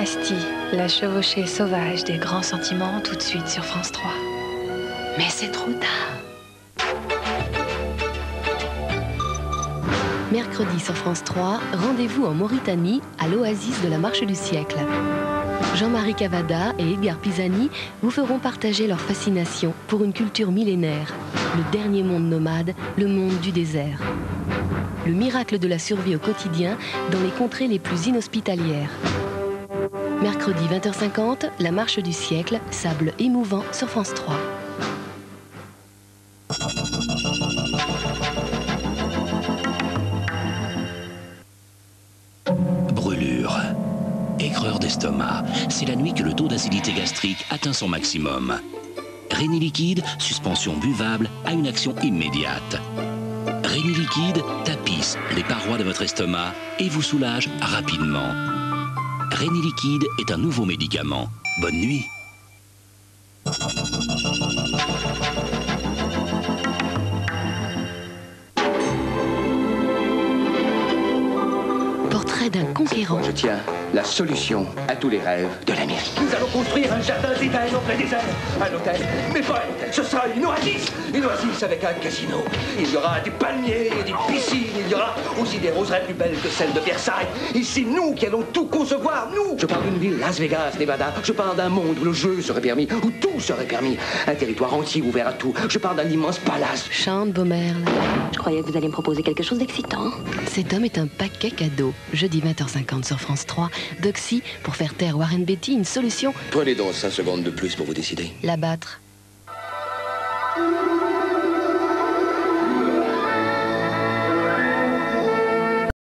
Nasty, la chevauchée sauvage des grands sentiments, tout de suite sur France 3. Mais c'est trop tard. Mercredi sur France 3, rendez-vous en Mauritanie, à l'oasis de la Marche du siècle. Jean-Marie Cavada et Edgar Pisani vous feront partager leur fascination pour une culture millénaire, le dernier monde nomade, le monde du désert. Le miracle de la survie au quotidien dans les contrées les plus inhospitalières. Mercredi 20h50, la Marche du siècle, sable émouvant sur France 3. Brûlure, aigreur d'estomac, c'est la nuit que le taux d'acidité gastrique atteint son maximum. Réni Liquide, suspension buvable, a une action immédiate. Réni Liquide tapisse les parois de votre estomac et vous soulage rapidement. Réni Liquide est un nouveau médicament. Bonne nuit. Portrait d'un conquérant. Je tiens la solution à tous les rêves de l'Amérique. Nous allons construire un jardin d'Éden au plein désert. Un hôtel, mais pas un hôtel, ce sera une oasis. Une oasis avec un casino. Il y aura des palmiers, des piscines. Il y aura aussi des roseraie plus belles que celles de Versailles. Et c'est nous qui allons tout concevoir, nous. Je parle d'une ville Las Vegas, Nevada. Je parle d'un monde où le jeu serait permis, où tout serait permis. Un territoire entier ouvert à tout. Je parle d'un immense palace. Chante Beaumerle. Je croyais que vous alliez me proposer quelque chose d'excitant. Cet homme est un paquet cadeau. Jeudi 20h50 sur France 3. Doxy, pour faire taire Warren Beatty, une solution. Prenez donc 5 secondes de plus pour vous décider. L'abattre.